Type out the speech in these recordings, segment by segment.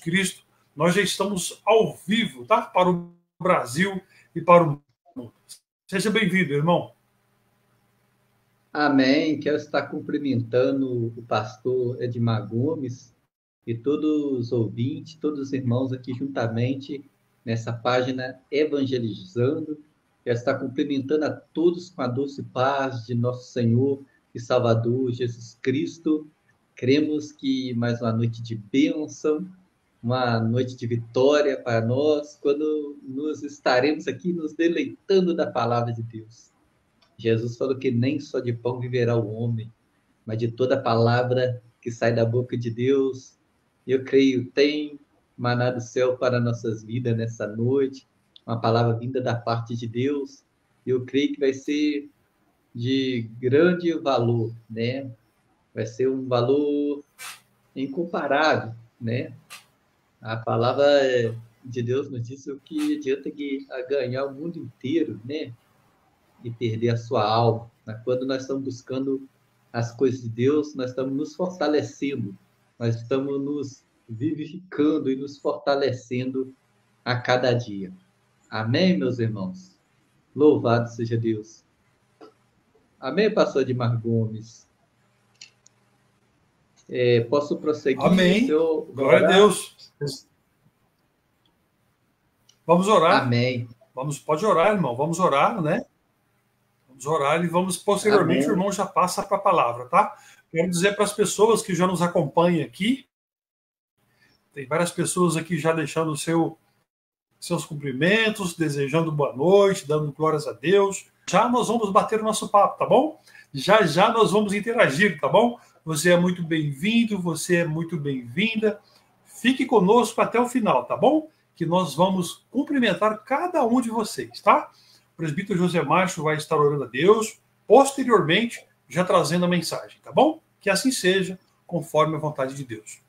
Cristo. Nós já estamos ao vivo, tá? Para o Brasil e para o mundo. Seja bem-vindo, irmão. Amém. Quero estar cumprimentando o pastor Edmar Gomes e todos os ouvintes, todos os irmãos aqui juntamente nessa página Evangelizando. Quero estar cumprimentando a todos com a doce paz de nosso Senhor e Salvador Jesus Cristo. Cremos que mais uma noite de bênção, uma noite de vitória para nós, quando nos estaremos aqui nos deleitando da palavra de Deus. Jesus falou que nem só de pão viverá o homem, mas de toda palavra que sai da boca de Deus. Eu creio, tem maná do céu para nossas vidas nessa noite, uma palavra vinda da parte de Deus. Eu creio que vai ser de grande valor, né? Vai ser um valor incomparável, né? A palavra de Deus nos diz o que adianta ganhar o mundo inteiro, né? E perder a sua alma. Quando nós estamos buscando as coisas de Deus, nós estamos nos fortalecendo, nós estamos nos vivificando e nos fortalecendo a cada dia. Amém, meus irmãos? Louvado seja Deus. Amém, pastor Edmar Gomes? Posso prosseguir? Amém. Glória a Deus. Vamos orar. Amém. Pode orar, irmão. Vamos orar, né? Vamos orar e vamos, posteriormente, o irmão já passa para a palavra, tá? Quero dizer para as pessoas que já nos acompanham aqui, tem várias pessoas aqui já deixando seus cumprimentos, desejando boa noite, dando glórias a Deus. Já nós vamos bater o nosso papo, tá bom? Já nós vamos interagir, tá bom? Você é muito bem-vindo, você é muito bem-vinda. Fique conosco até o final, tá bom? Que nós vamos cumprimentar cada um de vocês, tá? O presbítero José Márcio vai estar orando a Deus, posteriormente, já trazendo a mensagem, tá bom? Que assim seja, conforme a vontade de Deus.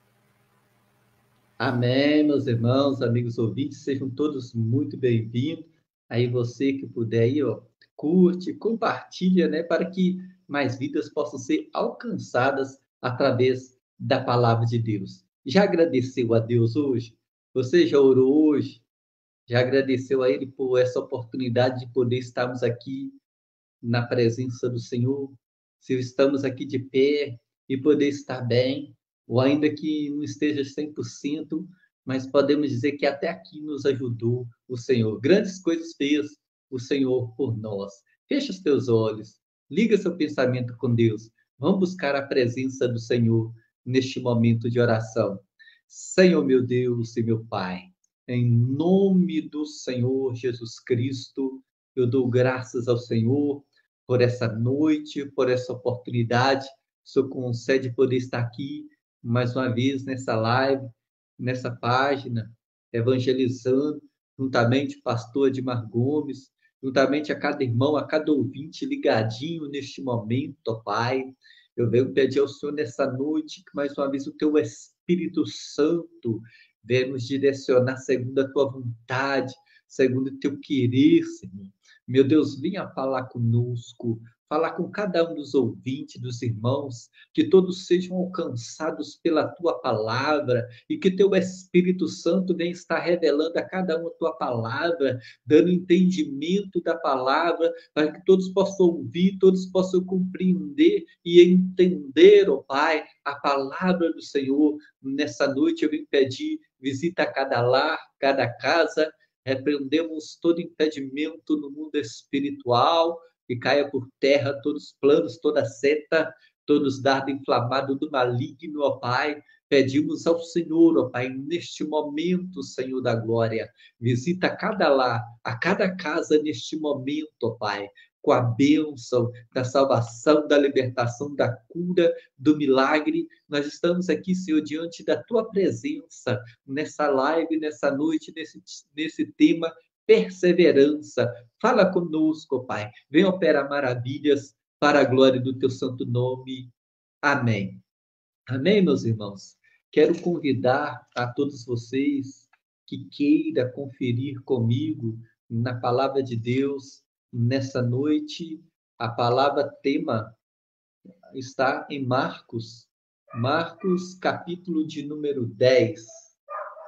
Amém, meus irmãos, amigos ouvintes, sejam todos muito bem-vindos. Aí você que puder aí, curte, compartilha, né, para que mais vidas possam ser alcançadas através da palavra de Deus. Já agradeceu a Deus hoje? Você já orou hoje? Já agradeceu a Ele por essa oportunidade de poder estarmos aqui na presença do Senhor? Se estamos aqui de pé e poder estar bem, ou ainda que não esteja 100%, mas podemos dizer que até aqui nos ajudou o Senhor. Grandes coisas fez o Senhor por nós. Fecha os teus olhos, liga seu pensamento com Deus. Vamos buscar a presença do Senhor neste momento de oração. Senhor, meu Deus e meu Pai, em nome do Senhor Jesus Cristo, eu dou graças ao Senhor por essa noite, por essa oportunidade. O Senhor concede poder estar aqui mais uma vez nessa live, nessa página, evangelizando, juntamente o pastor Edmar Gomes, juntamente a cada irmão, a cada ouvinte ligadinho neste momento, ó Pai. Eu venho pedir ao Senhor nessa noite que mais uma vez o Teu Espírito Santo venha nos direcionar segundo a Tua vontade, segundo o Teu querer, Senhor. Meu Deus, venha falar conosco, falar com cada um dos ouvintes, dos irmãos, que todos sejam alcançados pela Tua palavra e que Teu Espírito Santo venha estar revelando a cada um a Tua palavra, dando entendimento da palavra, para que todos possam ouvir, todos possam compreender e entender, ó Pai, a palavra do Senhor. Nessa noite eu vim pedir, visita cada lar, cada casa. Repreendemos todo impedimento no mundo espiritual, que caia por terra todos os planos, toda seta, todos dardos inflamados do maligno, ó Pai. Pedimos ao Senhor, ó Pai, neste momento, Senhor da glória, visita cada lar, a cada casa neste momento, ó Pai, com a bênção da salvação, da libertação, da cura, do milagre. Nós estamos aqui, Senhor, diante da Tua presença, nessa live, nessa noite, nesse tema, perseverança. Fala conosco, Pai. Vem operar maravilhas para a glória do Teu santo nome. Amém. Amém, meus irmãos? Quero convidar a todos vocês que queira conferir comigo na palavra de Deus nessa noite. A palavra tema está em Marcos, capítulo de número 10.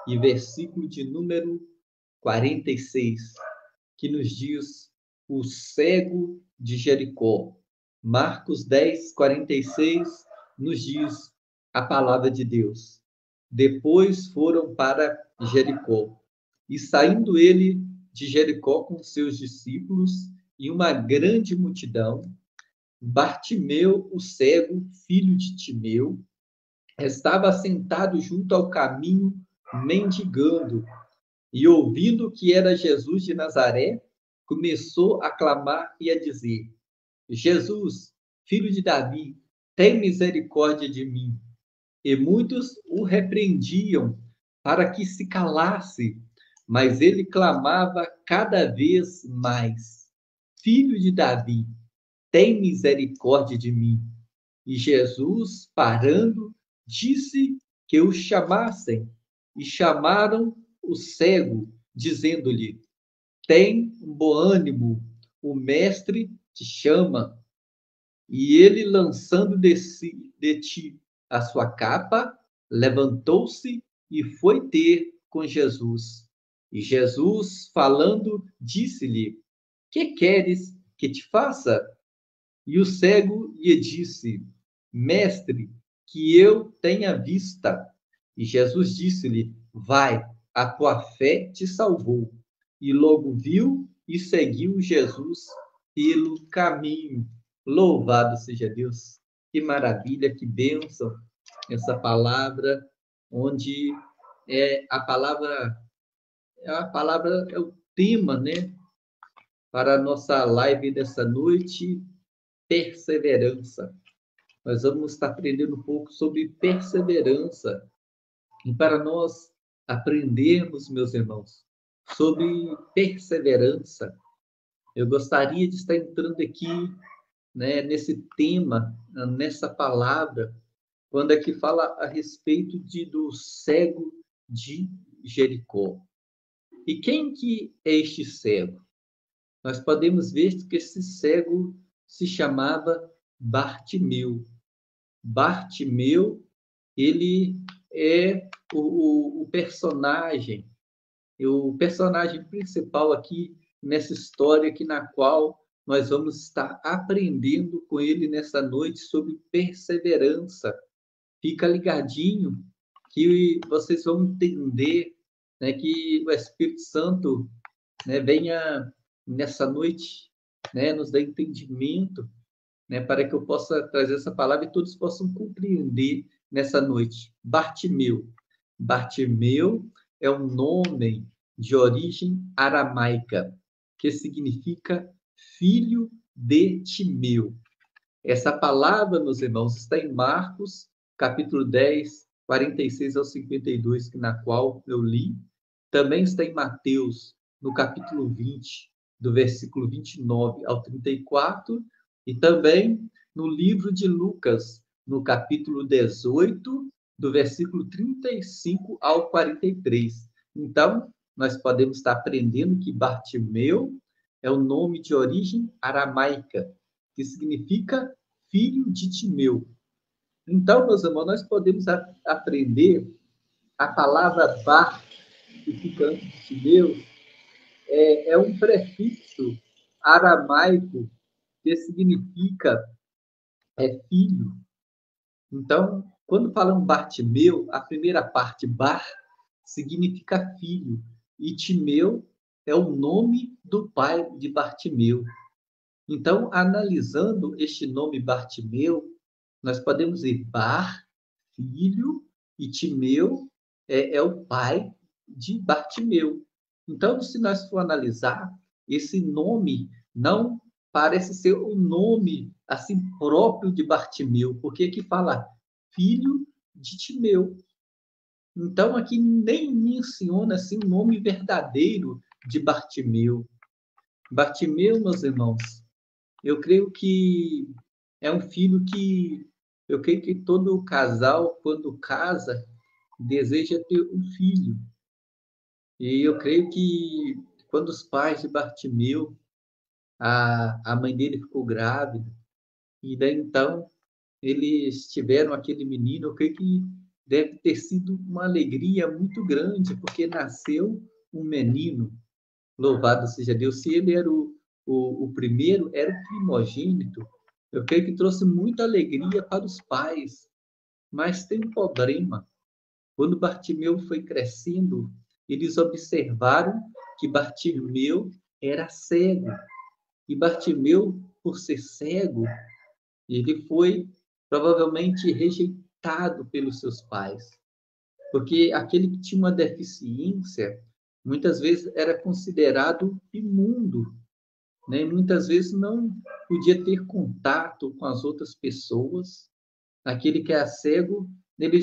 e versículo de número 46, que nos diz o cego de Jericó. Marcos 10, 46 nos diz a palavra de Deus. Depois foram para Jericó. E saindo ele de Jericó com seus discípulos e uma grande multidão, Bartimeu, o cego, filho de Timeu, estava sentado junto ao caminho, mendigando, e ouvindo que era Jesus de Nazaré, começou a clamar e a dizer: Jesus, filho de Davi, tem misericórdia de mim. E muitos o repreendiam para que se calasse, mas ele clamava cada vez mais: Filho de Davi, tem misericórdia de mim. E Jesus, parando, disse que o chamassem. E chamaram o cego, dizendo-lhe: Tem um bom ânimo, o mestre te chama. E ele, lançando de ti a sua capa, levantou-se e foi ter com Jesus. E Jesus, falando, disse-lhe: Que queres que te faça? E o cego lhe disse: Mestre, que eu tenha vista. E Jesus disse-lhe: Vai, a tua fé te salvou. E logo viu e seguiu Jesus pelo caminho. Louvado seja Deus. Que maravilha, que bênção essa palavra, onde é o tema, né, para a nossa live dessa noite, perseverança. Nós vamos estar aprendendo um pouco sobre perseverança. E para nós aprendermos, meus irmãos, sobre perseverança, eu gostaria de estar entrando aqui, né, nesse tema, nessa palavra, quando é que fala a respeito do cego de Jericó. E quem que é este cego? Nós podemos ver que esse cego se chamava Bartimeu. Bartimeu, ele é o personagem, o personagem principal aqui nessa história aqui na qual nós vamos estar aprendendo com ele nessa noite sobre perseverança. Fica ligadinho que vocês vão entender, né, que o Espírito Santo, né, venha nessa noite, né, nos dar entendimento, né, para que eu possa trazer essa palavra e todos possam compreender nessa noite. Bartimeu. Bartimeu é um nome de origem aramaica, que significa filho de Timeu. Essa palavra, meus irmãos, está em Marcos, capítulo 10, 46 ao 52, na qual eu li. Também está em Mateus, no capítulo 20, do versículo 29 ao 34, e também no livro de Lucas, no capítulo 18, do versículo 35 ao 43. Então, nós podemos estar aprendendo que Bartimeu é o nome de origem aramaica, que significa filho de Timeu. Então, meus irmãos, nós podemos aprender a palavra bar, que fica antes de Timeu, é um prefixo aramaico que significa filho. Então, quando falamos Bartimeu, a primeira parte, bar, significa filho, e Timeu é o nome do pai de Bartimeu. Então, analisando este nome Bartimeu, nós podemos ver Bar, filho, e Timeu é o pai de Bartimeu. Então, se nós for analisar, esse nome não parece ser o nome assim próprio de Bartimeu, porque aqui fala filho de Timeu. Então, aqui nem menciona assim o nome verdadeiro de Bartimeu. Bartimeu, meus irmãos, eu creio que é um filho que eu creio que todo casal, quando casa, deseja ter um filho. E eu creio que quando os pais de Bartimeu, a mãe dele ficou grávida, e daí então eles tiveram aquele menino, eu creio que deve ter sido uma alegria muito grande, porque nasceu um menino. Louvado seja Deus. Se ele era o primeiro, era o primogênito, eu creio que trouxe muita alegria para os pais. Mas tem um problema. Quando Bartimeu foi crescendo, eles observaram que Bartimeu era cego. E Bartimeu, por ser cego, ele foi provavelmente rejeitado pelos seus pais. Porque aquele que tinha uma deficiência, muitas vezes era considerado imundo, né? Muitas vezes não podia ter contato com as outras pessoas. Aquele que era cego, ele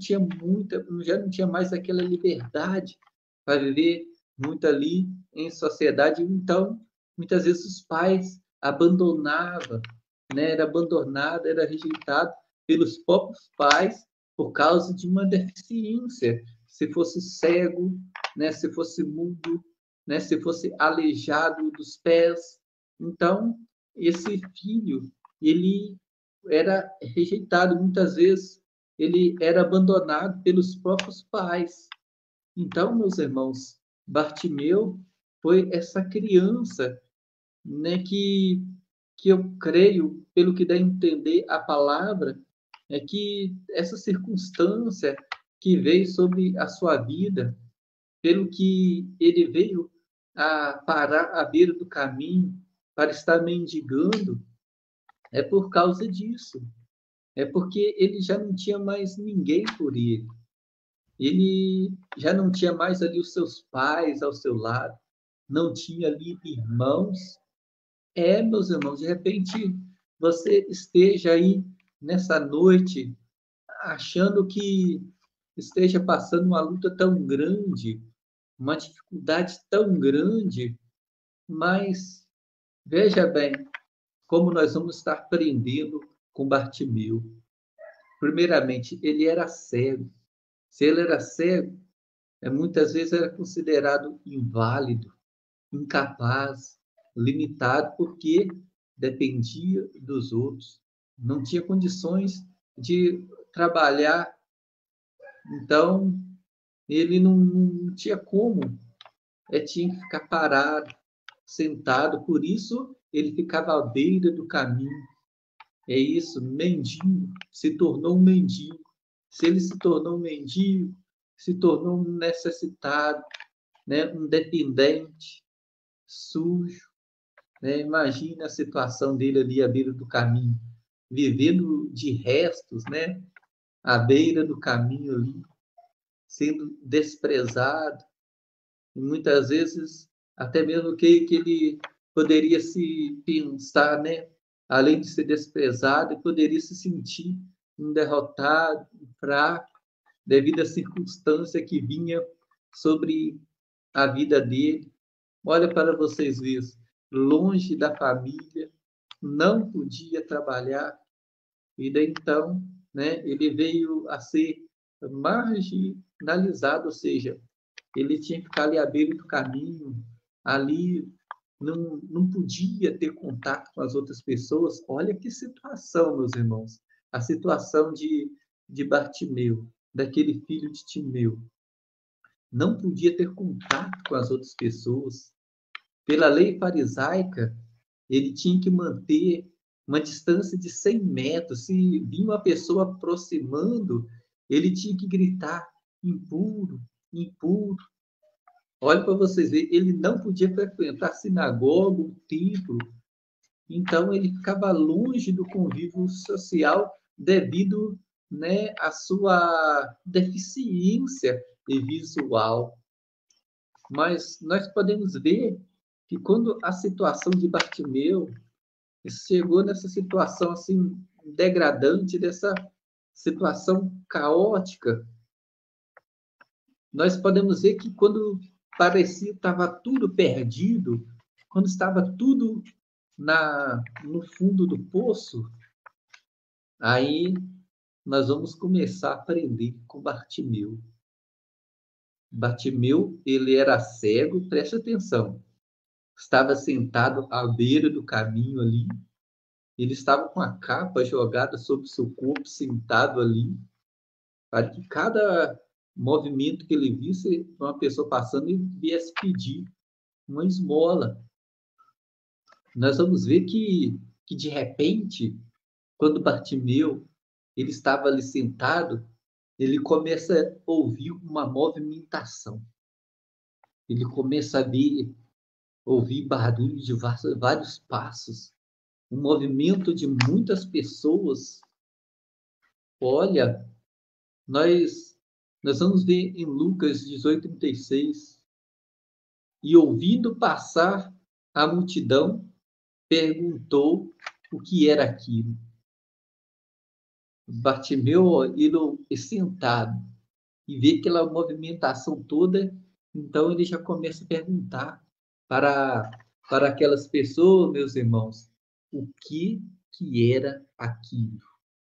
já não tinha mais aquela liberdade para viver muito ali em sociedade. Então, muitas vezes os pais abandonavam, né? Era abandonado, era rejeitado pelos próprios pais por causa de uma deficiência. Se fosse cego, né? Se fosse mudo, né? Se fosse aleijado dos pés. Então, esse filho, ele era rejeitado, muitas vezes ele era abandonado pelos próprios pais. Então, meus irmãos, Bartimeu foi essa criança, né, que eu creio, pelo que dá a entender a palavra, é que essa circunstância que veio sobre a sua vida, pelo que ele veio a parar à beira do caminho para estar mendigando, é por causa disso. É porque ele já não tinha mais ninguém por ele. Ele já não tinha mais ali os seus pais ao seu lado, não tinha ali irmãos. Meus irmãos, de repente você esteja aí nessa noite achando que esteja passando uma luta tão grande, uma dificuldade tão grande, mas veja bem como nós vamos estar aprendendo com Bartimeu. Primeiramente, ele era cego. Se ele era cego, muitas vezes era considerado inválido, incapaz, limitado, porque dependia dos outros. Não tinha condições de trabalhar, então ele não tinha como, tinha que ficar parado, sentado, por isso ele ficava à beira do caminho. É isso, mendigo, se tornou um mendigo. Se ele se tornou um mendigo, se tornou um necessitado, né? Um dependente, sujo. Né? Imagina a situação dele ali à beira do caminho, vivendo de restos, né? À beira do caminho ali, sendo desprezado. E muitas vezes, até mesmo que ele poderia se pensar, né? Além de ser desprezado, ele poderia se sentir um derrotado, um fraco, devido à circunstância que vinha sobre a vida dele. Olha para vocês verem, longe da família, não podia trabalhar, e daí então, né, ele veio a ser marginalizado, ou seja, ele tinha que ficar ali à beira do caminho, ali não podia ter contato com as outras pessoas. Olha que situação, meus irmãos, a situação de Bartimeu, daquele filho de Timeu. Não podia ter contato com as outras pessoas. Pela lei farisaica, ele tinha que manter uma distância de 100 metros. Se vinha uma pessoa aproximando, ele tinha que gritar: impuro, impuro. Olha para vocês verem, ele não podia frequentar a sinagoga, o templo. Então, ele ficava longe do convívio social devido, né, à sua deficiência visual. Mas nós podemos ver que quando a situação de Bartimeu chegou nessa situação assim degradante, dessa situação caótica, nós podemos ver que quando parecia que estava tudo perdido, quando estava tudo no fundo do poço, aí nós vamos começar a aprender com Bartimeu. Bartimeu, ele era cego, preste atenção. Estava sentado à beira do caminho ali. Ele estava com a capa jogada sobre o seu corpo, sentado ali. para que cada movimento que ele visse, uma pessoa passando e viesse pedir uma esmola. Nós vamos ver que de repente, quando Bartimeu ele estava ali sentado, ele começa a ouvir uma movimentação. Ele começa a ouvir barulho de vários passos, um movimento de muitas pessoas. Olha, nós vamos ver em Lucas 18:36, e ouvindo passar a multidão, perguntou o que era aquilo. Bartimeu, ele sentado, e vê aquela movimentação toda, então ele já começa a perguntar para aquelas pessoas, meus irmãos, o que era aquilo.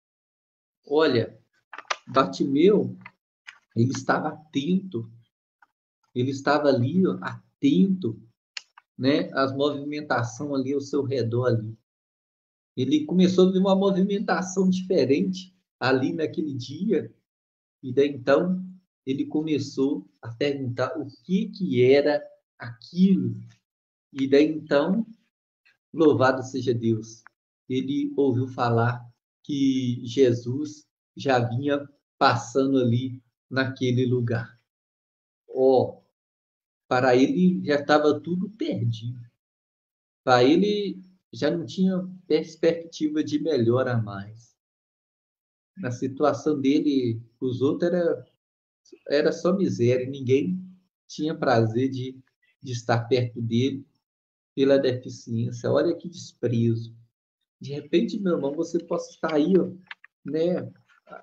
Olha, Bartimeu, ele estava atento, ele estava ali, ó, atento, né, às movimentações ali ao seu redor ali. Ele começou a ver uma movimentação diferente ali naquele dia, e daí então ele começou a perguntar o que era aquilo. E daí então, louvado seja Deus, ele ouviu falar que Jesus já vinha passando ali naquele lugar. Oh, para ele já estava tudo perdido. Para ele já não tinha perspectiva de melhora mais. Na situação dele, os outros era só miséria, ninguém tinha prazer de estar perto dele pela deficiência. Olha que desprezo. De repente, meu irmão, você possa estar aí, ó, né,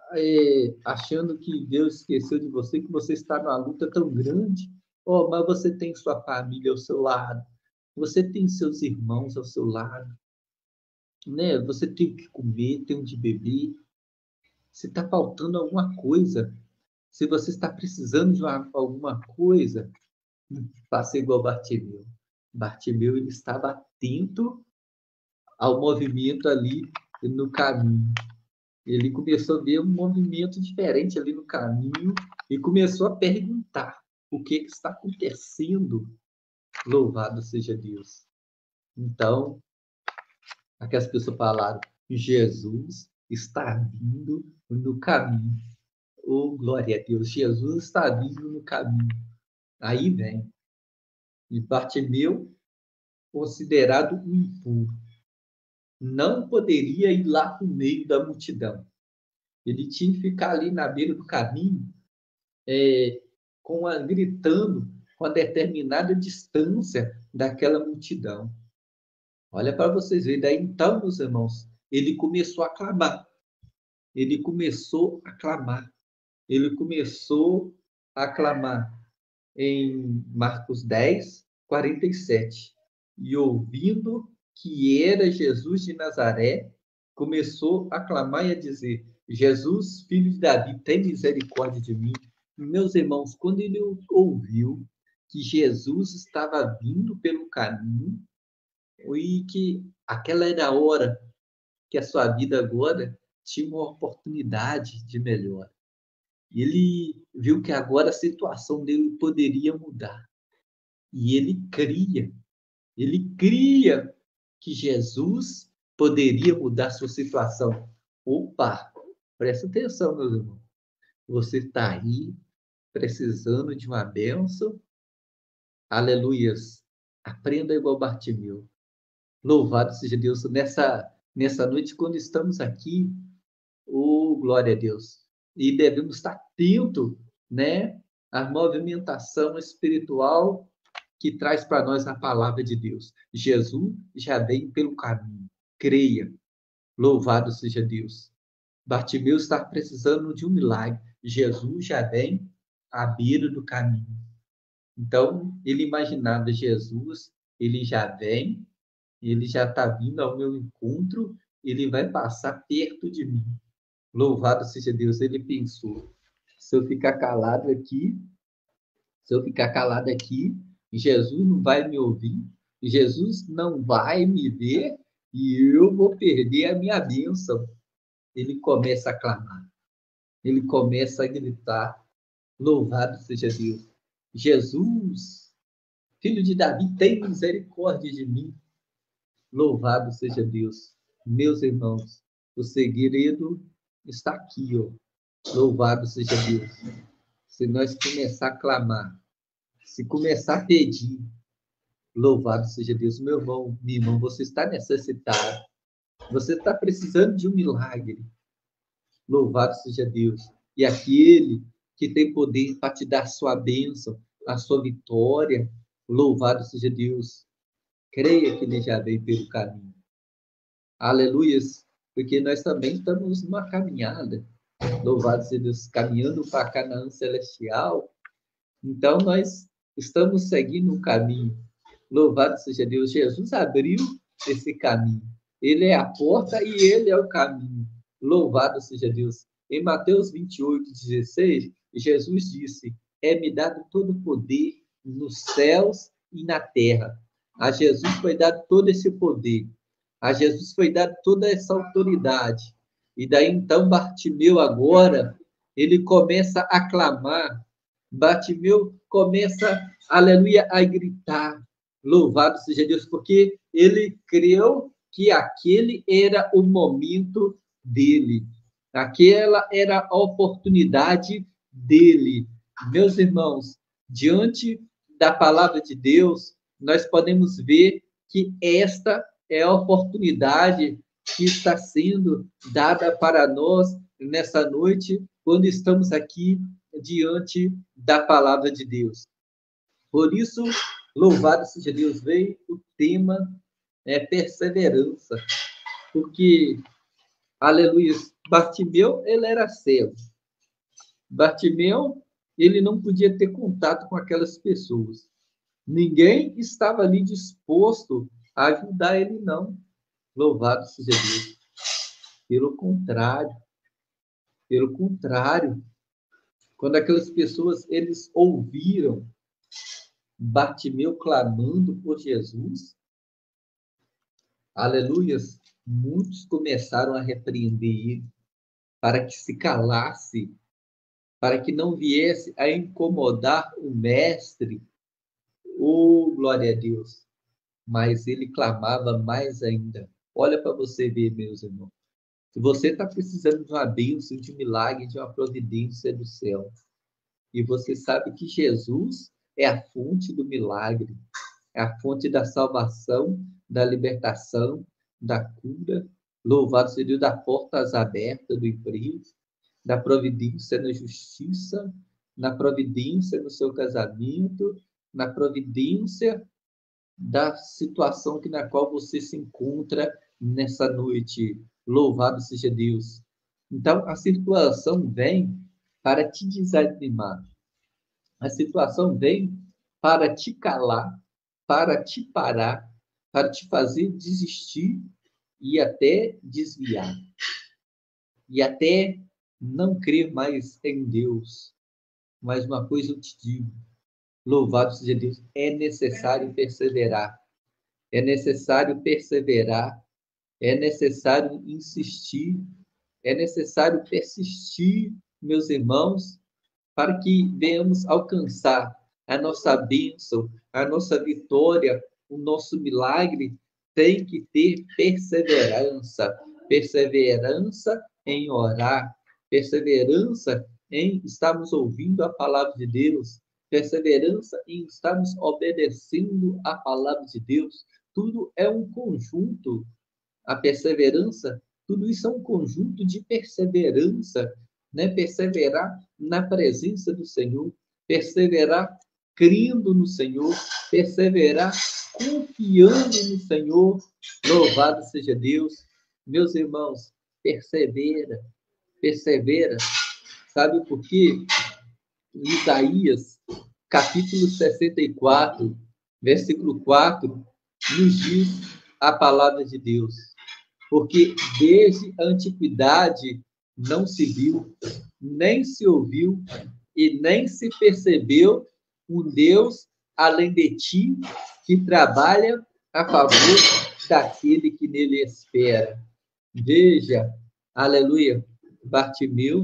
achando que Deus esqueceu de você, que você está numa luta tão grande. Oh, mas você tem sua família ao seu lado, você tem seus irmãos ao seu lado, né? Você tem o que comer, tem o de beber. Se está faltando alguma coisa, se você está precisando de alguma coisa, faça igual Bartimeu. Bartimeu, ele estava atento ao movimento ali no caminho. Ele começou a ver um movimento diferente ali no caminho e começou a perguntar o que está acontecendo. Louvado seja Deus. Então, aquelas pessoas falaram, Jesus está vindo no caminho. Oh, glória a Deus, Jesus está vindo no caminho. Aí vem. E Bartimeu, considerado um impuro, não poderia ir lá no meio da multidão. Ele tinha que ficar ali na beira do caminho, gritando com a determinada distância daquela multidão. Olha para vocês verem. Daí então, meus irmãos, ele começou a clamar. Ele começou a clamar. Ele começou a clamar em Marcos 10:47. E ouvindo que era Jesus de Nazaré, começou a clamar e a dizer: Jesus, filho de Davi, tem misericórdia de mim. Meus irmãos, quando ele ouviu que Jesus estava vindo pelo caminho e que aquela era a hora que a sua vida agora tinha uma oportunidade de melhora. Ele viu que agora a situação dele poderia mudar. E ele cria que Jesus poderia mudar sua situação. Opa, presta atenção, meus irmãos. Você está aí precisando de uma bênção? Aleluias. Aprenda igual Bartimeu. Louvado seja Deus nessa noite, quando estamos aqui. Oh, glória a Deus. E devemos estar atentos, né, à movimentação espiritual que traz para nós a palavra de Deus. Jesus já vem pelo caminho. Creia. Louvado seja Deus. Bartimeu está precisando de um milagre. Jesus já vem à beira do caminho. Então, ele imaginava Jesus, ele já vem, ele já está vindo ao meu encontro, ele vai passar perto de mim. Louvado seja Deus. Ele pensou, se eu ficar calado aqui, Jesus não vai me ouvir, Jesus não vai me ver e eu vou perder a minha bênção. Ele começa a clamar. ele começa a gritar: louvado seja Deus. Jesus, filho de Davi, tem misericórdia de mim. Louvado seja Deus. Meus irmãos, o segredo está aqui, ó. Louvado seja Deus. Se nós começar a clamar, se começar a pedir, louvado seja Deus. Meu irmão, minha irmã, você está necessitado. Você está precisando de um milagre. Louvado seja Deus. E aquele que tem poder para te dar a sua bênção, a sua vitória, louvado seja Deus. Creia que ele já vem pelo caminho. Aleluias. Porque nós também estamos numa caminhada. Louvado seja Deus, caminhando para Canaã celestial. Então, nós estamos seguindo um caminho. Louvado seja Deus. Jesus abriu esse caminho. Ele é a porta e ele é o caminho. Louvado seja Deus. Em Mateus 28:16, Jesus disse: é-me dado todo o poder nos céus e na terra. A Jesus foi dado todo esse poder. A Jesus foi dado toda essa autoridade. E daí então Bartimeu agora, ele começa a clamar. Bartimeu começa, aleluia, a gritar. Louvado seja Deus, porque ele creu que aquele era o momento dele. Aquela era a oportunidade dele. Meus irmãos, diante da palavra de Deus, nós podemos ver que esta é a oportunidade que está sendo dada para nós nessa noite, quando estamos aqui diante da palavra de Deus. Por isso, louvado seja Deus, veio o tema perseverança, porque, aleluia, Bartimeu, ele era cego. Bartimeu, ele não podia ter contato com aquelas pessoas. Ninguém estava ali disposto a ajudar ele, não. Louvado seja Deus. Pelo contrário, quando aquelas pessoas, eles ouviram Bartimeu clamando por Jesus, aleluias, muitos começaram a repreender ele para que se calasse, para que não viesse a incomodar o mestre. Oh, glória a Deus! Mas ele clamava mais ainda. Olha para você ver, meus irmãos. Se você está precisando de uma bênção, de um milagre, de uma providência do céu, e você sabe que Jesus é a fonte do milagre, é a fonte da salvação, da libertação, da cura, louvado seja Deus, das portas abertas do emprego, da providência na justiça, na providência no seu casamento, na providência da situação na qual você se encontra nessa noite. Louvado seja Deus. Então, a situação vem para te desanimar. A situação vem para te calar, para te parar, para te fazer desistir e até desviar. E até não crer mais em Deus. Mas uma coisa eu te digo, louvado seja Deus, é necessário perseverar. É necessário perseverar. É necessário insistir. É necessário persistir, meus irmãos, para que venhamos alcançar a nossa bênção, a nossa vitória, o nosso milagre. Tem que ter perseverança. Perseverança em orar. Perseverança em estarmos ouvindo a palavra de Deus. Perseverança em estarmos obedecendo a palavra de Deus. Tudo é um conjunto. A perseverança, tudo isso é um conjunto de perseverança, né? Perseverar na presença do Senhor, perseverar crendo no Senhor, perseverar confiando no Senhor. Louvado seja Deus. Meus irmãos, persevera. Sabe por quê? Isaías, capítulo 64, versículo 4, nos diz a palavra de Deus. Porque desde a antiguidade não se viu, nem se ouviu e nem se percebeu um Deus além de ti que trabalha a favor daquele que nele espera. Veja, aleluia, Bartimeu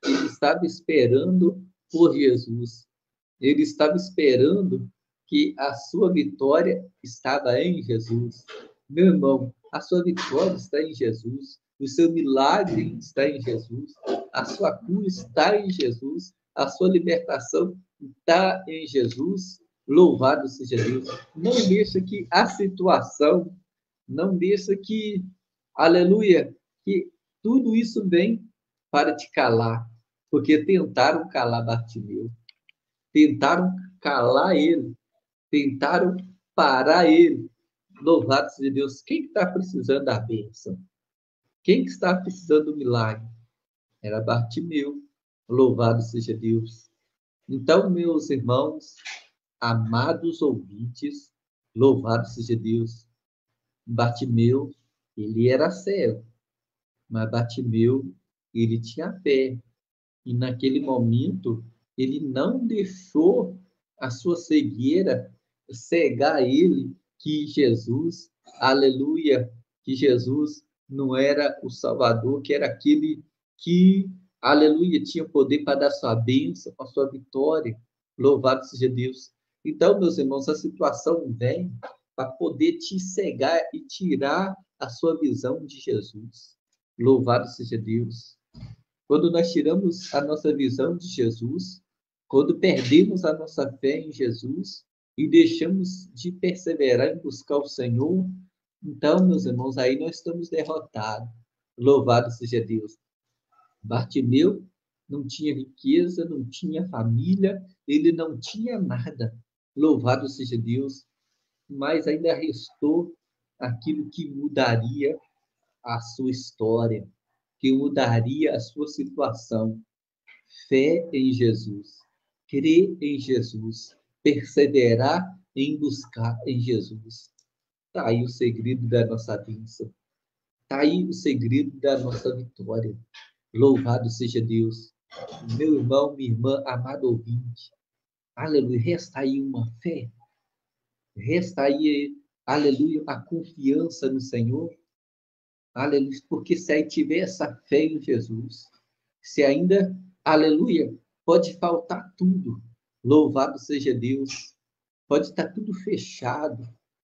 ele estava esperando por Jesus. Ele estava esperando que a sua vitória estava em Jesus. Meu irmão, a sua vitória está em Jesus. O seu milagre está em Jesus. A sua cura está em Jesus. A sua libertação está em Jesus. Louvado seja Deus. Não deixa que a situação, não deixa que, aleluia, que tudo isso vem para te calar, porque tentaram calar Bartimeu, tentaram calar ele, tentaram parar ele. Louvado seja Deus. Quem está precisando da bênção? Quem está precisando do milagre? Era Bartimeu. Louvado seja Deus. Então, meus irmãos, amados ouvintes, louvado seja Deus. Bartimeu, ele era cego, mas Bartimeu, ele tinha fé. E naquele momento, ele não deixou a sua cegueira cegar ele, que Jesus, aleluia, que Jesus não era o Salvador, que era aquele que, aleluia, tinha poder para dar sua bênção, a sua vitória. Louvado seja Deus. Então, meus irmãos, a situação vem para poder te cegar e tirar a sua visão de Jesus. Louvado seja Deus. Quando nós tiramos a nossa visão de Jesus, quando perdemos a nossa fé em Jesus e deixamos de perseverar em buscar o Senhor, então, meus irmãos, aí nós estamos derrotados. Louvado seja Deus. Bartimeu não tinha riqueza, não tinha família, ele não tinha nada. Louvado seja Deus. Mas ainda restou aquilo que mudaria a sua história, que mudaria a sua situação. Fé em Jesus, crer em Jesus, perseverar em buscar em Jesus. Está aí o segredo da nossa bênção. Está aí o segredo da nossa vitória. Louvado seja Deus. Meu irmão, minha irmã, amado ouvinte. Aleluia. Resta aí uma fé. Resta aí, aleluia, a confiança no Senhor. Aleluia. Porque se aí tiver essa fé em Jesus, se ainda, aleluia, pode faltar tudo. Louvado seja Deus. Pode estar tudo fechado.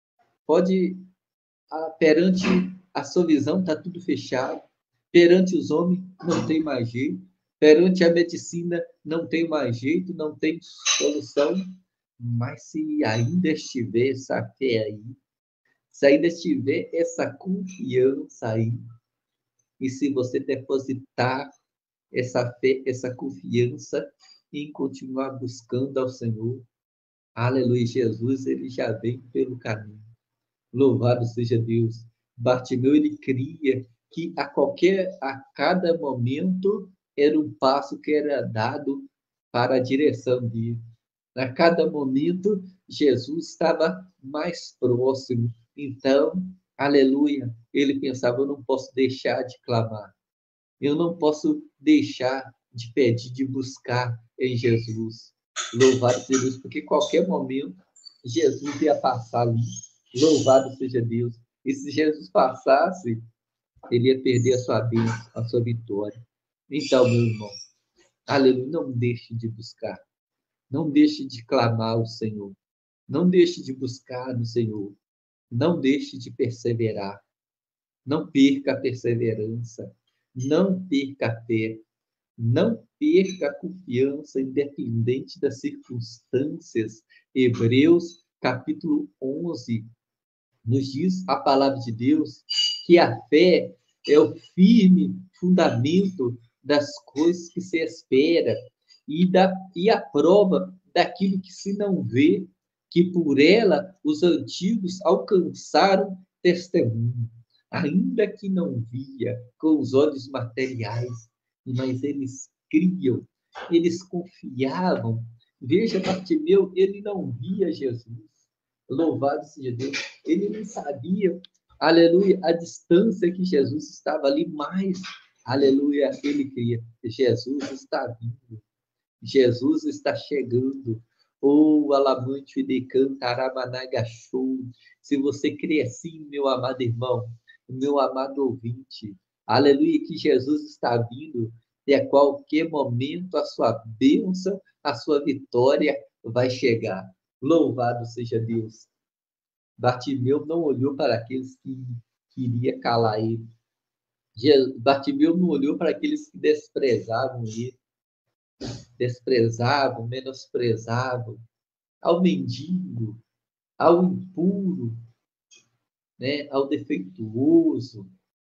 Pode, perante a sua visão, está tudo fechado. Perante os homens, não tem mais jeito. Perante a medicina, não tem mais jeito, não tem solução. Mas se ainda estiver essa fé aí, se ainda estiver essa confiança aí, e se você depositar essa fé, essa confiança em continuar buscando ao Senhor, aleluia, Jesus, ele já vem pelo caminho. Louvado seja Deus. Bartimeu, ele cria que a cada momento era um passo que era dado para a direção dele. A cada momento, Jesus estava mais próximo. Então, aleluia, ele pensava, eu não posso deixar de clamar. Eu não posso deixar de pedir, de buscar em Jesus. Louvado seja Deus, porque qualquer momento Jesus ia passar ali. Louvado seja Deus. E se Jesus passasse, ele ia perder a sua bênção, a sua vitória. Então, meu irmão, aleluia, não deixe de buscar. Não deixe de clamar ao Senhor. Não deixe de buscar no Senhor. Não deixe de perseverar. Não perca a perseverança. Não perca a fé. Não perca a confiança, independente das circunstâncias. Hebreus, capítulo 11, nos diz a palavra de Deus que a fé é o firme fundamento das coisas que se espera e a prova daquilo que se não vê, que por ela os antigos alcançaram testemunho, ainda que não via com os olhos materiais, mas eles criam, eles confiavam. Veja, Bartimeu, ele não via Jesus. Louvado seja Deus. Ele não sabia, aleluia, a distância que Jesus estava ali, mas, aleluia, ele cria. Jesus está vindo. Jesus está chegando. Oh, alamante de cantaramanagachou. Se você crê assim, meu amado irmão, meu amado ouvinte, aleluia, que Jesus está vindo, e a qualquer momento a sua bênção, a sua vitória vai chegar. Louvado seja Deus. Bartimeu não olhou para aqueles que queria calar ele. Bartimeu não olhou para aqueles que desprezavam ele, desprezavam, menosprezavam, ao mendigo, ao impuro, né, ao defeituoso.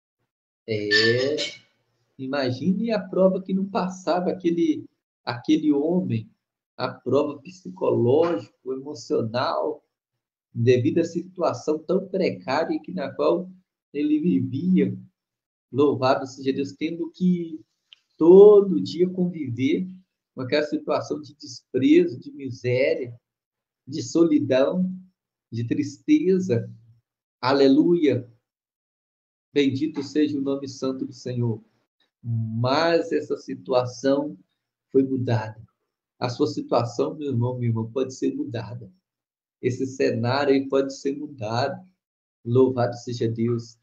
Imagine a prova que não passava aquele homem, a prova psicológica, emocional, devido à situação tão precária que na qual ele vivia. Louvado seja Deus, tendo que todo dia conviver com aquela situação de desprezo, de miséria, de solidão, de tristeza. Aleluia! Bendito seja o nome santo do Senhor. Mas essa situação foi mudada. A sua situação, meu irmão, minha irmã, pode ser mudada. Esse cenário aí pode ser mudado. Louvado seja Deus.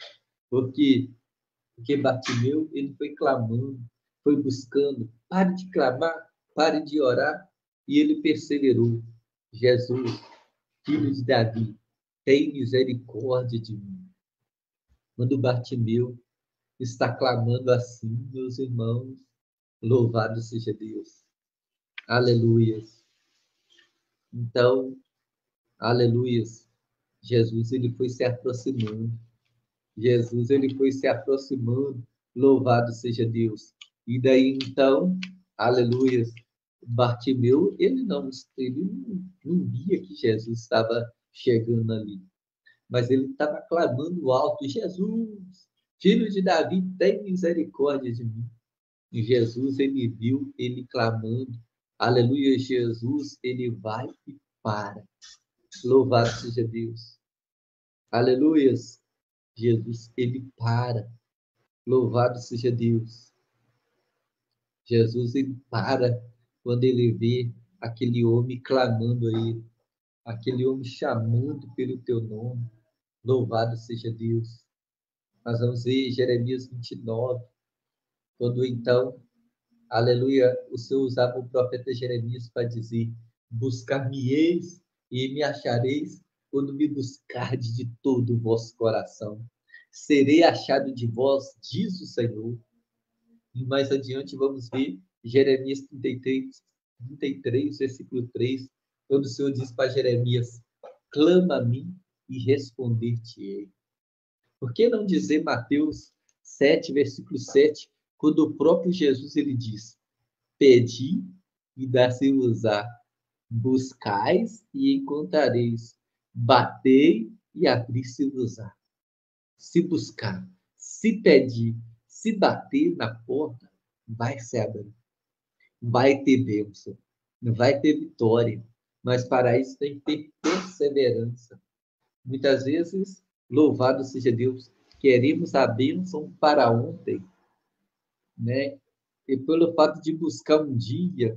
Porque Bartimeu, ele foi clamando, foi buscando. Pare de clamar, pare de orar. E ele perseverou. Jesus, filho de Davi, tem misericórdia de mim. Quando Bartimeu está clamando assim, meus irmãos, louvado seja Deus. Aleluias. Então, aleluias. Jesus, ele foi se aproximando. Jesus, ele foi se aproximando. Louvado seja Deus. E daí, então, aleluias. Bartimeu, ele não via que Jesus estava chegando ali. Mas ele estava clamando alto: Jesus, filho de Davi, tem misericórdia de mim. E Jesus, ele viu ele clamando. Aleluia, Jesus, ele vai e para. Louvado seja Deus. Aleluia, Jesus, ele para. Louvado seja Deus. Jesus, ele para quando ele vê aquele homem clamando a ele, aquele homem chamando pelo teu nome. Louvado seja Deus. Nós vamos ver Jeremias 29, quando então, aleluia, o Senhor usava o profeta Jeremias para dizer: buscar-me-eis e me achareis quando me buscardes de todo o vosso coração. Serei achado de vós, diz o Senhor. E mais adiante vamos ver Jeremias 33, versículo 3, quando o Senhor diz para Jeremias: clama a mim e responder-te-ei. Por que não dizer Mateus 7, versículo 7, quando o próprio Jesus ele diz: pedi e dá-se-vos-á, buscais e encontrareis, batei e abri-se-vos-á. Se buscar, se pedir, se bater na porta, vai se abrir, vai ter bênção, vai ter vitória, mas para isso tem que ter perseverança. Muitas vezes, louvado seja Deus, queremos a bênção para ontem, né? E pelo fato de buscar um dia,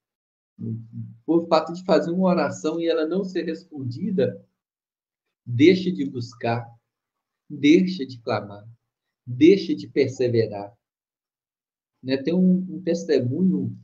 por fato de fazer uma oração e ela não ser respondida, deixe de buscar, deixe de clamar, deixe de perseverar. Né? Tem um testemunho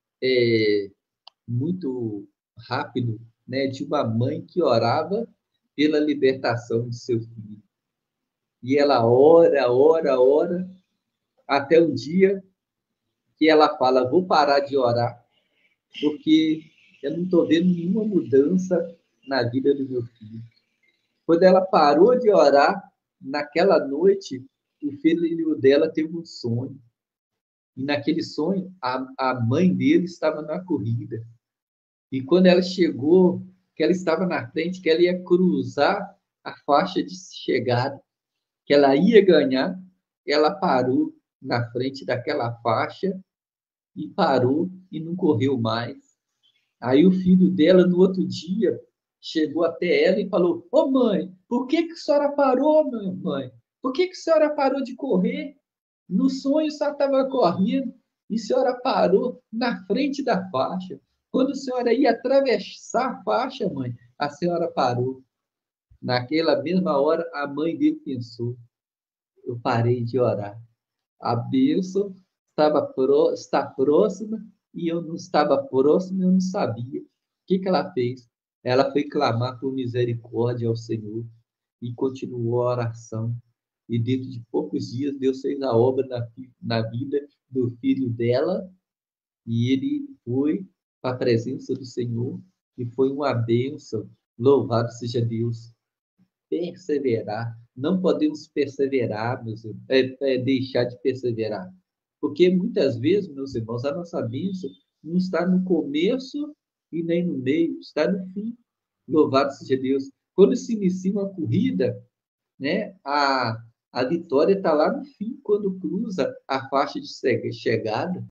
muito rápido, né, de uma mãe que orava pela libertação de seu filho. E ela ora, ora, ora, até o dia que ela fala: vou parar de orar, porque eu não estou vendo nenhuma mudança na vida do meu filho. Quando ela parou de orar, naquela noite, o filho dela teve um sonho. E naquele sonho, a mãe dele estava na corrida. E quando ela chegou, que ela estava na frente, que ela ia cruzar a faixa de chegada, que ela ia ganhar, ela parou na frente daquela faixa e parou e não correu mais. Aí o filho dela, no outro dia, chegou até ela e falou: ô mãe, por que a senhora parou, mãe? Por que a senhora parou de correr? No sonho só estava correndo e a senhora parou na frente da faixa. Quando a senhora ia atravessar a faixa, mãe, a senhora parou. Naquela mesma hora, a mãe dele pensou: eu parei de orar. A bênção está próxima e eu não estava próximo, eu não sabia. O que ela fez? Ela foi clamar por misericórdia ao Senhor e continuou a oração. E dentro de poucos dias, Deus fez a obra na vida do filho dela e ele foi para a presença do Senhor e foi uma bênção. Louvado seja Deus. Perseverar. Não podemos perseverar, meus irmãos, deixar de perseverar. Porque muitas vezes, meus irmãos, a nossa bênção não está no começo e nem no meio, está no fim. Louvado seja Deus. Quando se inicia uma corrida, né, a vitória está lá no fim, quando cruza a faixa de chegada.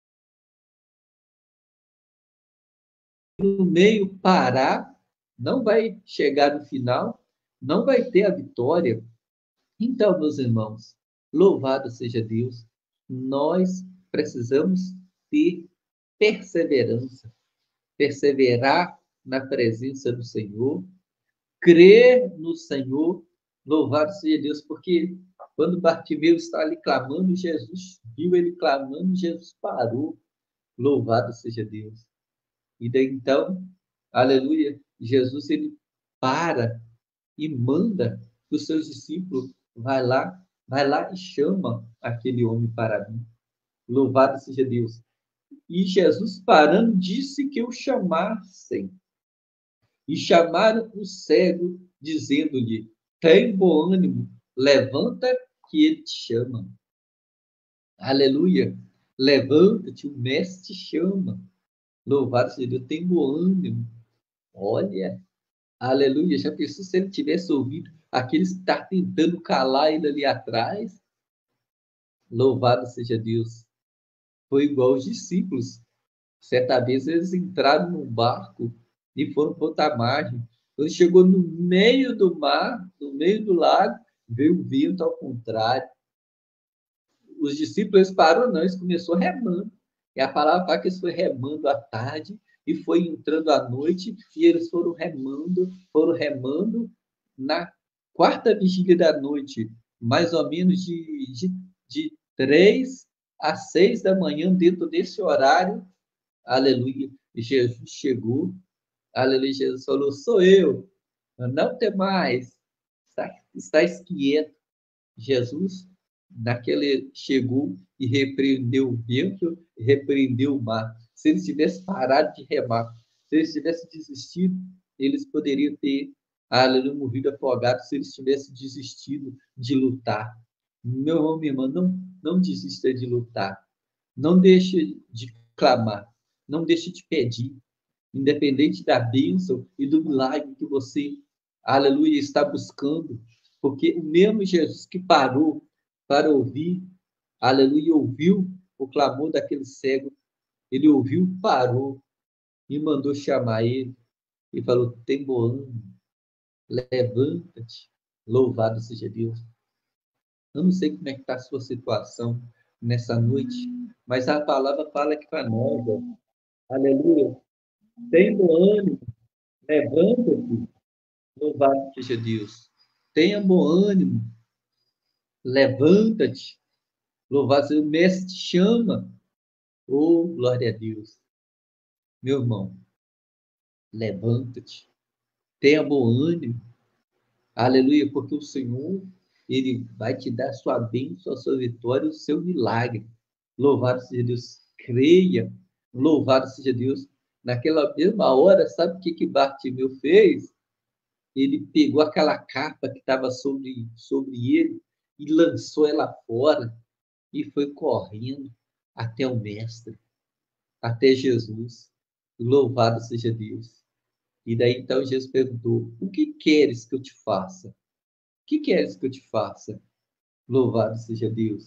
No meio, parar, não vai chegar no final, não vai ter a vitória. Então, meus irmãos, louvado seja Deus, nós precisamos ter perseverança, perseverar na presença do Senhor, crer no Senhor, louvado seja Deus, porque quando Bartimeu está ali clamando, Jesus viu ele clamando, Jesus parou, louvado seja Deus. E daí então, aleluia, Jesus ele para e manda que os seus discípulos vai lá e chama aquele homem para mim. Louvado seja Deus. E Jesus parando disse que o chamassem. E chamaram o cego, dizendo-lhe: tem bom ânimo, levanta que ele te chama. Aleluia. Levanta-te, o mestre te chama. Louvado seja Deus, tem bom ânimo. Olha, aleluia. Já pensou se ele tivesse ouvido aqueles que estão tentando calar ele ali atrás? Louvado seja Deus. Foi igual os discípulos. Certa vez eles entraram num barco e foram para outra margem. Quando chegou no meio do mar, no meio do lago, veio o vento ao contrário. Os discípulos pararam, não, eles começaram remando. E a palavra fala que eles foram remando à tarde e foi entrando à noite e eles foram remando na quarta vigília da noite, mais ou menos de 3 às 6 da manhã, dentro desse horário. Aleluia. Jesus chegou. Aleluia. Jesus falou: sou eu. Não tem mais. Está quieto. Jesus, naquele chegou e repreendeu o vento, repreendeu o mar. Se eles tivessem parado de remar, se eles tivessem desistido, eles poderiam ter, aleluia, morrido afogados se eles tivessem desistido de lutar. Meu irmão, minha irmã, não desista de lutar. Não deixe de clamar. Não deixe de pedir. Independente da bênção e do milagre que você, aleluia, está buscando. Porque o mesmo Jesus que parou para ouvir, aleluia, ouviu o clamor daquele cego, ele ouviu, parou e mandou chamar ele e falou: tem bom ânimo, levanta-te, louvado seja Deus. Eu não sei como é que está a sua situação nessa noite, mas a palavra fala que para nós, aleluia, tem bom ânimo, levanta-te, louvado seja Deus. Tenha bom ânimo, levanta-te, louvado seja o mestre te chama. Oh, glória a Deus. Meu irmão, levanta-te, tenha bom ânimo, aleluia, porque o Senhor, ele vai te dar a sua bênção, a sua vitória, o seu milagre. Louvado seja Deus, creia, louvado seja Deus. Naquela mesma hora, sabe o que Bartimeu fez? Ele pegou aquela capa que estava sobre ele e lançou ela fora e foi correndo até o Mestre, até Jesus. Louvado seja Deus. E daí então Jesus perguntou: o que queres que eu te faça? O que queres que eu te faça? Louvado seja Deus.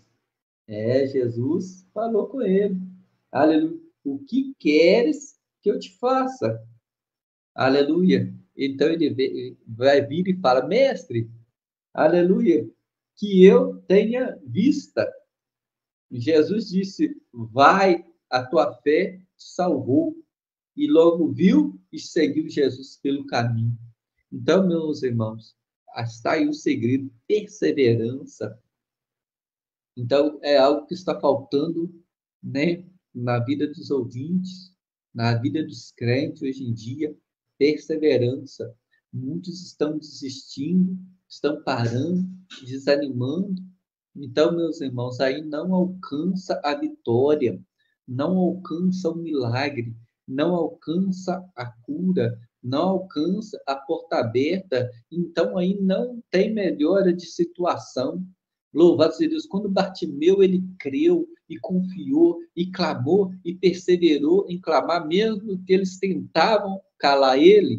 Jesus falou com ele. Aleluia. O que queres que eu te faça? Aleluia. Então ele vai vir e fala: mestre, aleluia, que eu tenha vista. Jesus disse: vai, a tua fé te salvou. E logo viu e seguiu Jesus pelo caminho. Então, meus irmãos, está aí o segredo: perseverança. Então, é algo que está faltando né, na vida dos ouvintes, na vida dos crentes hoje em dia, perseverança. Muitos estão desistindo, estão parando, desanimando. Então, meus irmãos, aí não alcança a vitória, não alcança o milagre, não alcança a cura, não alcança a porta aberta. Então, aí não tem melhora de situação. Louvado seja Deus, quando Bartimeu ele creu e confiou e clamou e perseverou em clamar, mesmo que eles tentavam calar ele,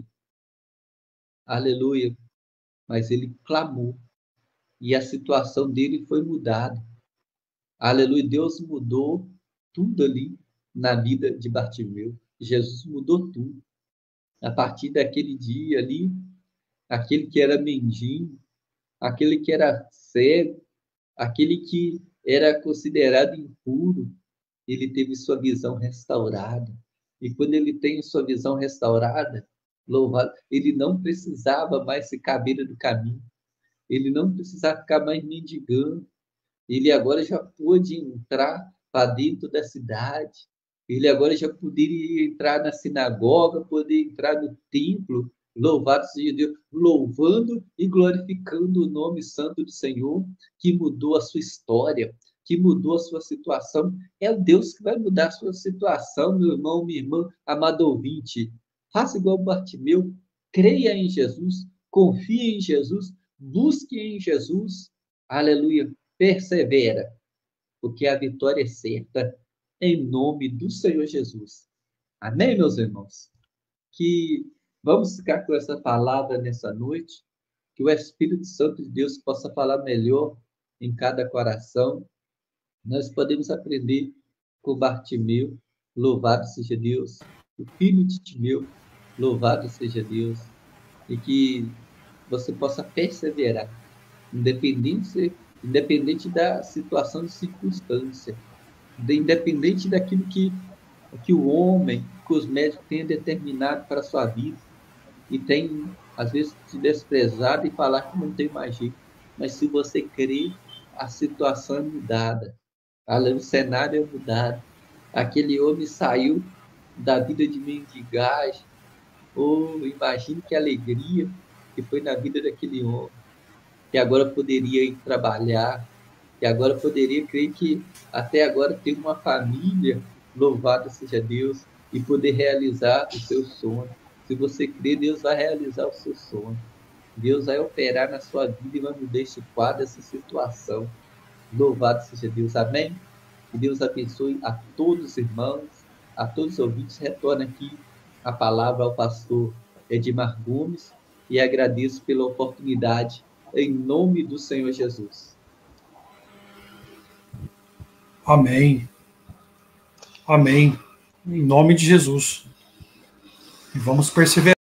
aleluia, mas ele clamou e a situação dele foi mudada. Aleluia, Deus mudou tudo ali na vida de Bartimeu. Jesus mudou tudo. A partir daquele dia ali, aquele que era mendigo, aquele que era cego, aquele que era considerado impuro, ele teve sua visão restaurada. E quando ele tem sua visão restaurada, louvado, ele não precisava mais ficar à beira do caminho. Ele não precisava ficar mais mendigando. Ele agora já pôde entrar para dentro da cidade. Ele agora já poderia entrar na sinagoga, poder entrar no templo. Louvado seja Deus, louvando e glorificando o nome santo do Senhor, que mudou a sua história, que mudou a sua situação. É o Deus que vai mudar a sua situação, meu irmão, minha irmã, amado ouvinte. Faça igual Bartimeu, creia em Jesus, confie em Jesus, busque em Jesus. Aleluia. Persevera, porque a vitória é certa, em nome do Senhor Jesus. Amém, meus irmãos? Que vamos ficar com essa palavra nessa noite, que o Espírito Santo de Deus possa falar melhor em cada coração. Nós podemos aprender com Bartimeu, louvado seja Deus, o filho de Timeu, louvado seja Deus, e que você possa perseverar, independente da situação de circunstância, independente daquilo que o homem, que os médicos tenham determinado para a sua vida, e tem, às vezes, te desprezado e falar que não tem mais jeito. Mas se você crer, a situação é mudada, o cenário é mudado. Aquele homem saiu da vida de mendigagem, imagine que alegria que foi na vida daquele homem, que agora poderia ir trabalhar, que agora poderia crer que até agora tem uma família, louvado seja Deus, e poder realizar o seu sonho. Se você crer, Deus vai realizar o seu sonho. Deus vai operar na sua vida e vai mudar esse quadro, essa situação. Louvado seja Deus. Amém? Que Deus abençoe a todos os irmãos, a todos os ouvintes. Retorna aqui a palavra ao pastor Edmar Gomes e agradeço pela oportunidade em nome do Senhor Jesus. Amém. Amém. Em nome de Jesus. E vamos perseverar.